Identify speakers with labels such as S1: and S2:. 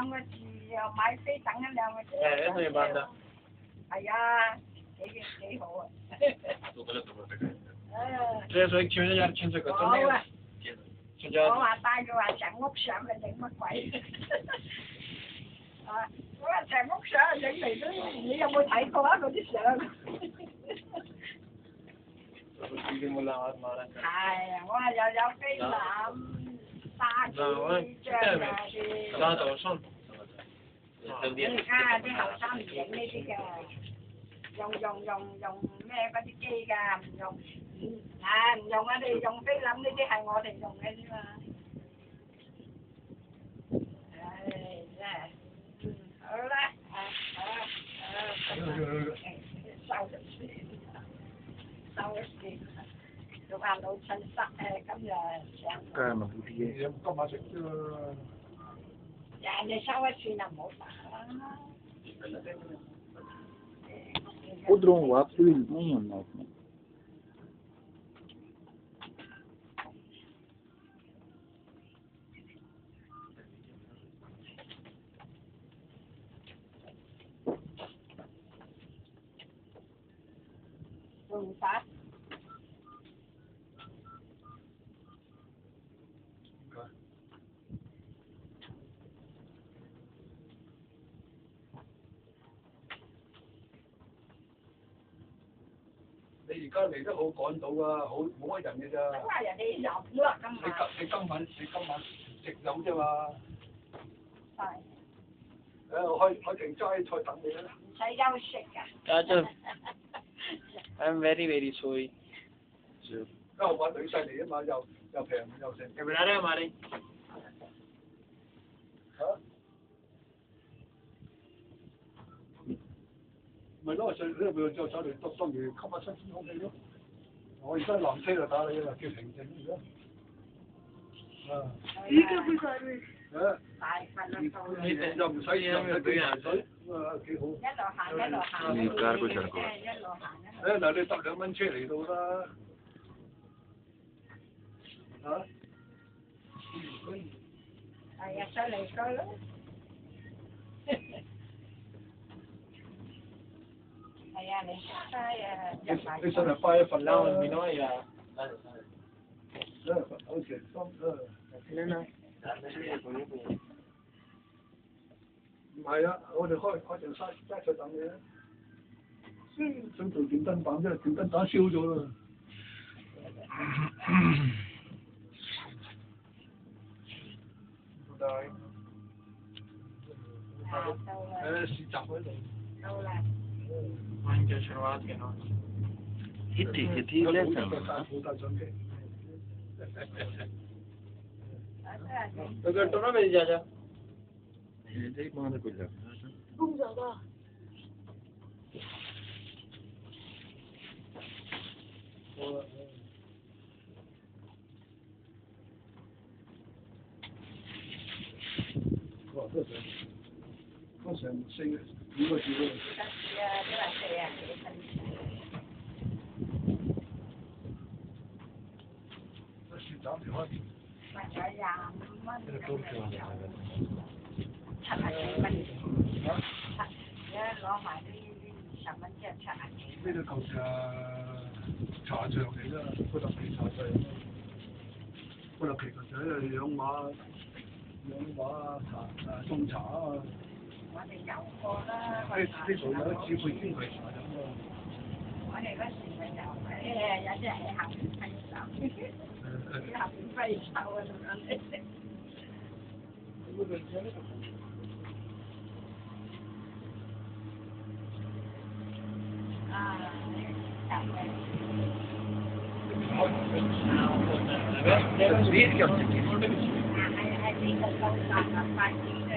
S1: 兩個字又買飛等一兩個字。
S2: 誒，一半的。
S1: 係啊，幾好啊。
S2: 這所以聽人家聽這個真
S1: 好啊。我話帶佢話成屋相佢整乜鬼？啊！我話成屋相整嚟都，你有冇睇過啊？嗰啲相？係啊，我話又有菲林、沙紙張啊啲。
S2: 沙島信。
S1: 而家啲後生唔影呢啲嘅，用咩嗰啲機㗎？唔用。唔用啊！你用菲林呢啲係我哋用嘅啫嘛。唉，真係，好啦，收咗線，做下老襯濕今日上。
S3: 梗係咪好啲嘅？
S4: 今晚食啫。
S1: 人哋收一線就唔好打啦。
S3: Podrão lá, porque eles não mandam.
S1: Vamos tá?
S4: 你而家嚟得好趕到啊，好冇乜人嘅咋。
S1: 咁話人哋飲啦，今晚。
S4: 你今晚直飲啫嘛。
S1: 係。
S4: 我開定齋菜等你啦。
S1: 唔使休息㗎。
S2: Raju, I'm very very sorry.
S4: 因為我揾女婿嚟啊嘛，又平又剩。
S2: Kaya na hamaरे.
S4: 嚇？咪咯，上呢度就走嚟當然吸下新鮮空氣咯。我而家南車就打你啦，叫平靜而家。啊！
S1: 依家邊個係？大份啦都。
S4: 又唔使俾人水，幾好。
S1: 一路行。一路行。
S4: 嗱，你搭2蚊車嚟到啦。嚇？
S1: 係啊，上嚟過啦。係啊，你
S4: 你上嚟快一份啦。
S2: No, no, ya.
S4: 好似唔係啊，我哋開條齋菜等你啊。想做電燈膽啫，電燈膽燒咗啦。拜拜。市集嗰度。
S1: 到啦。
S2: Manche शुरुआत के ना.
S3: Kitti lesson.
S4: 好大相機。
S2: तो घंटों ना मिल जाएगा.
S3: Hindi mo na kuya.
S1: Không giờ đâu.
S4: Có成4個字咯。市集嚟開。
S1: 咪有25蚊。70幾蚊。而家攞埋呢20蚊即係70幾。
S4: 呢度舊時茶場嚟啦，嗰笪地茶場。嗰笪其實就喺度養馬種茶啊。
S1: 我哋有過啦。
S4: 呢度有紙杯專櫃茶飲啊。
S1: 我哋嗰時咪有啲人喺後面揮手，喺後面揮手啊咁樣。係呢個高達啊，快啲。